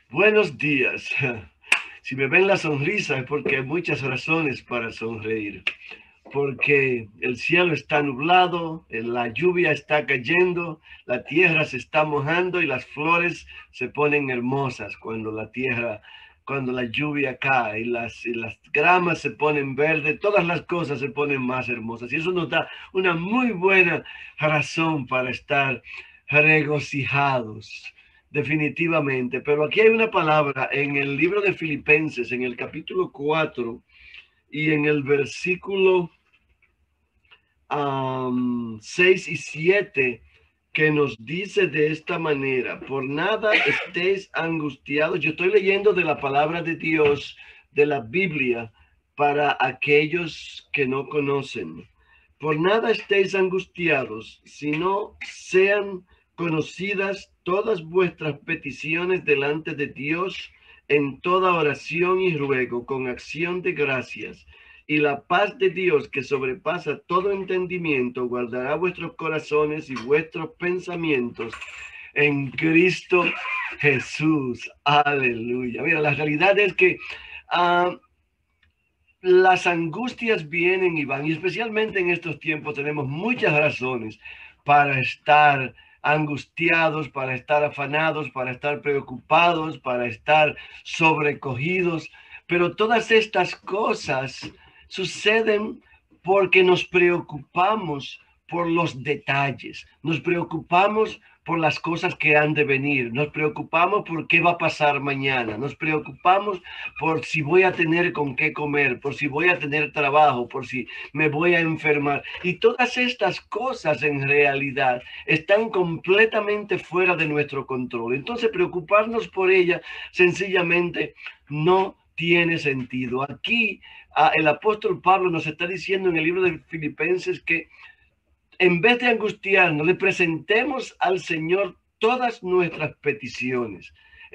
Buenos días. Si me ven la sonrisa es porque hay muchas razones para sonreír. Porque el cielo está nublado, la lluvia está cayendo, la tierra se está mojando y las flores se ponen hermosas cuando la lluvia cae y las gramas se ponen verdes, todas las cosas se ponen más hermosas. Y eso nos da una muy buena razón para estar regocijados. Definitivamente, pero aquí hay una palabra en el libro de Filipenses, en el capítulo 4 y en el versículo 6 y 7, que nos dice de esta manera: por nada estéis angustiados. Yo estoy leyendo de la palabra de Dios, de la Biblia, para aquellos que no conocen. Por nada estéis angustiados, sino sean conocidas todas vuestras peticiones delante de Dios en toda oración y ruego con acción de gracias. Y la paz de Dios, que sobrepasa todo entendimiento, guardará vuestros corazones y vuestros pensamientos en Cristo Jesús. Aleluya. Mira, la realidad es que uh, las angustias vienen y van, y especialmente en estos tiempos tenemos muchas razones para estar angustiados, para estar afanados, para estar preocupados, para estar sobrecogidos, pero todas estas cosas suceden porque nos preocupamos por los detalles, nos preocupamos por las cosas que han de venir, nos preocupamos por qué va a pasar mañana, nos preocupamos por si voy a tener con qué comer, por si voy a tener trabajo, por si me voy a enfermar. Y todas estas cosas en realidad están completamente fuera de nuestro control. Entonces preocuparnos por ellas sencillamente no tiene sentido. Aquí el apóstol Pablo nos está diciendo en el libro de Filipenses que en vez de angustiarnos, le presentemos al Señor todas nuestras peticiones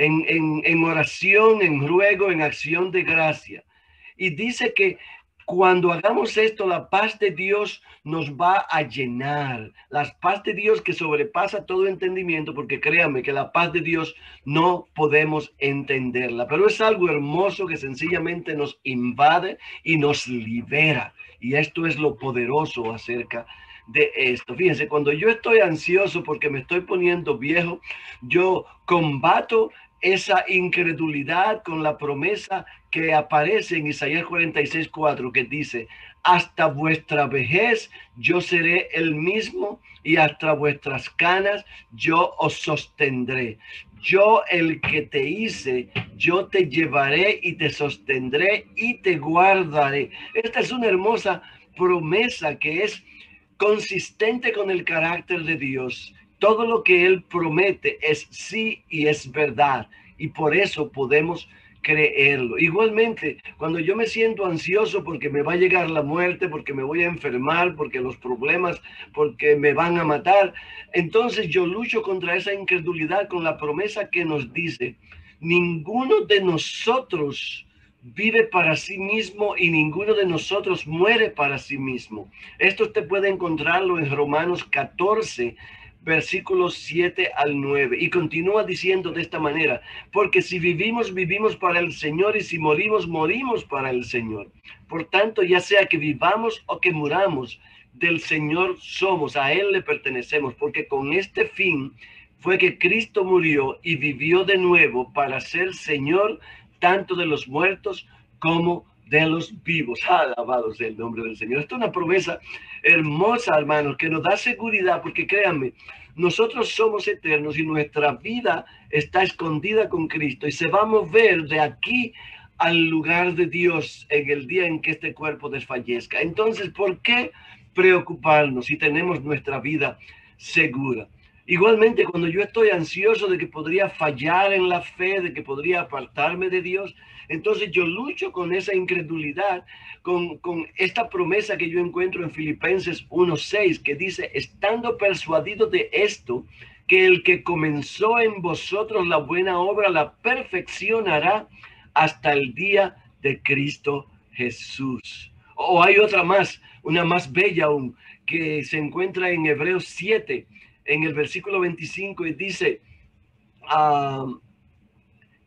en oración, en ruego, en acción de gracia. Y dice que cuando hagamos esto, la paz de Dios nos va a llenar. La paz de Dios que sobrepasa todo entendimiento, porque créanme que la paz de Dios no podemos entenderla, pero es algo hermoso que sencillamente nos invade y nos libera. Y esto es lo poderoso acerca de esto. Fíjense, cuando yo estoy ansioso porque me estoy poniendo viejo, yo combato esa incredulidad con la promesa que aparece en Isaías 46:4, que dice: hasta vuestra vejez yo seré el mismo y hasta vuestras canas yo os sostendré. Yo, el que te hice, yo te llevaré y te sostendré y te guardaré. Esta es una hermosa promesa que es consistente con el carácter de Dios. Todo lo que Él promete es sí y es verdad, y por eso podemos creerlo. Igualmente, cuando yo me siento ansioso porque me va a llegar la muerte, porque me voy a enfermar, porque los problemas, porque me van a matar, entonces yo lucho contra esa incredulidad con la promesa que nos dice: ninguno de nosotros vive para sí mismo y ninguno de nosotros muere para sí mismo. Esto usted puede encontrarlo en Romanos 14, versículos 7 al 9. Y continúa diciendo de esta manera: porque si vivimos, vivimos para el Señor, y si morimos, morimos para el Señor. Por tanto, ya sea que vivamos o que muramos, del Señor somos, a Él le pertenecemos, porque con este fin fue que Cristo murió y vivió de nuevo para ser Señor tanto de los muertos como de los vivos. Alabado sea el nombre del Señor. Esta es una promesa hermosa, hermanos, que nos da seguridad, porque créanme, nosotros somos eternos y nuestra vida está escondida con Cristo y se va a mover de aquí al lugar de Dios en el día en que este cuerpo desfallezca. Entonces, ¿por qué preocuparnos si tenemos nuestra vida segura? Igualmente, cuando yo estoy ansioso de que podría fallar en la fe, de que podría apartarme de Dios, entonces yo lucho con esa incredulidad, con esta promesa que yo encuentro en Filipenses 1:6, que dice: estando persuadido de esto, que el que comenzó en vosotros la buena obra la perfeccionará hasta el día de Cristo Jesús. O hay otra más, una más bella aún, que se encuentra en Hebreos 7, en el versículo 25, y dice: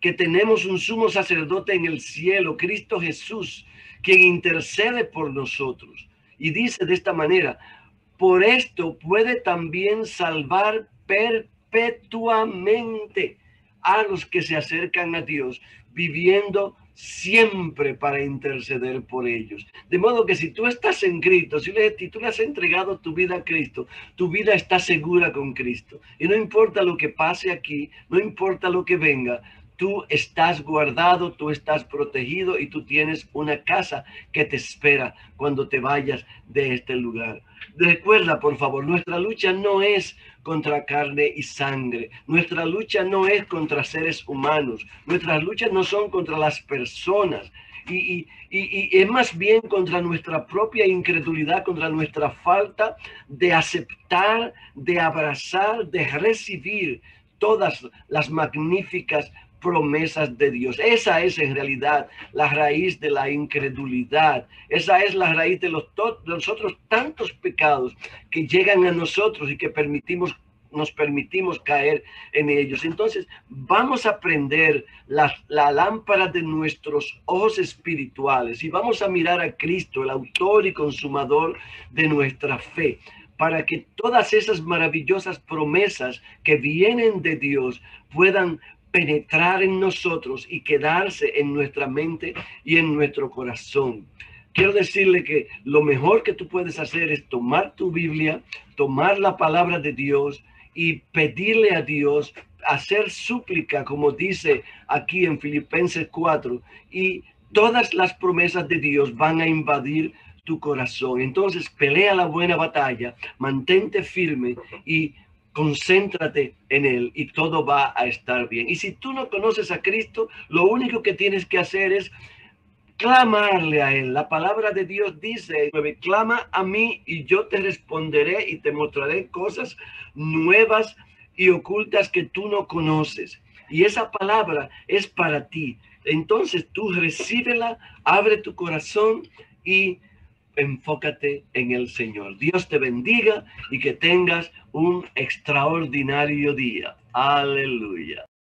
que tenemos un sumo sacerdote en el cielo, Cristo Jesús, quien intercede por nosotros. Y dice de esta manera: por esto puede también salvar perpetuamente a los que se acercan a Dios, viviendo siempre para interceder por ellos. De modo que si tú estás en Cristo, si tú le has entregado tu vida a Cristo, tu vida está segura con Cristo. Y no importa lo que pase aquí, no importa lo que venga, tú estás guardado, tú estás protegido y tú tienes una casa que te espera cuando te vayas de este lugar. Recuerda, por favor, nuestra lucha no es contra carne y sangre. Nuestra lucha no es contra seres humanos. Nuestras luchas no son contra las personas. Y es más bien contra nuestra propia incredulidad, contra nuestra falta de aceptar, de abrazar, de recibir todas las magníficas promesas de Dios. Esa es en realidad la raíz de la incredulidad. Esa es la raíz de los otros tantos pecados que llegan a nosotros y que nos permitimos caer en ellos. Entonces vamos a prender la lámpara de nuestros ojos espirituales y vamos a mirar a Cristo, el autor y consumador de nuestra fe, para que todas esas maravillosas promesas que vienen de Dios puedan penetrar en nosotros y quedarse en nuestra mente y en nuestro corazón. Quiero decirle que lo mejor que tú puedes hacer es tomar tu Biblia, tomar la palabra de Dios y pedirle a Dios, hacer súplica, como dice aquí en Filipenses 4, y todas las promesas de Dios van a invadir tu corazón. Entonces pelea la buena batalla, mantente firme y concéntrate en Él y todo va a estar bien. Y si tú no conoces a Cristo, lo único que tienes que hacer es clamarle a Él. La palabra de Dios dice: clama a mí y yo te responderé y te mostraré cosas nuevas y ocultas que tú no conoces. Y esa palabra es para ti. Entonces tú recíbela, abre tu corazón y enfócate en el Señor. Dios te bendiga y que tengas un extraordinario día. Aleluya.